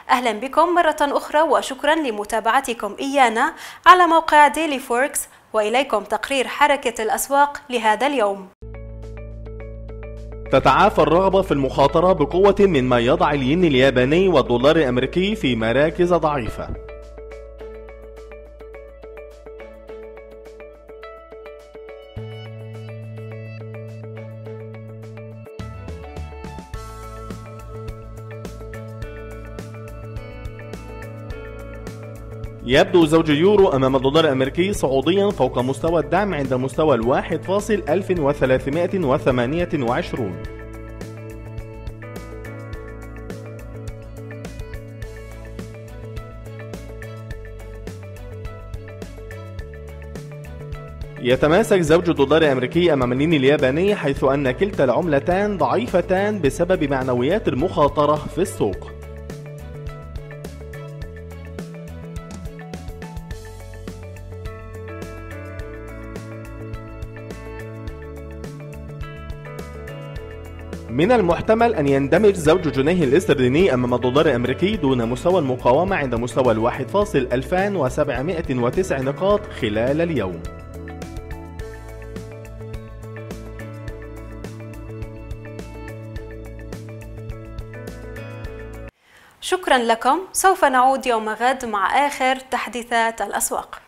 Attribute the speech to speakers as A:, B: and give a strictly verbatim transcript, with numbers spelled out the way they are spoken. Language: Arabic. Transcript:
A: أهلا بكم مرة أخرى وشكرا لمتابعتكم إيانا على موقع ديلي فوركس، وإليكم تقرير حركة الأسواق لهذا اليوم.
B: تتعافى الرغبة في المخاطرة بقوة مما يضع الين الياباني والدولار الأمريكي في مراكز ضعيفة. يبدو زوج يورو أمام الدولار الأمريكي صعوديا فوق مستوى الدعم عند مستوى الواحد فاصل ألف وثلاثمائة وثمانية وعشرين. يتماسك زوج الدولار الأمريكي أمام الين الياباني، حيث أن كلتا العملتان ضعيفتان بسبب معنويات المخاطرة في السوق. من المحتمل أن يندمج زوج جنيه الاسترليني أمام الدولار الأمريكي دون مستوى المقاومة عند مستوى الواحد فاصل ألفين وسبعمائة وتسع نقاط خلال اليوم.
A: شكرا لكم، سوف نعود يوم غد مع آخر تحديثات الأسواق.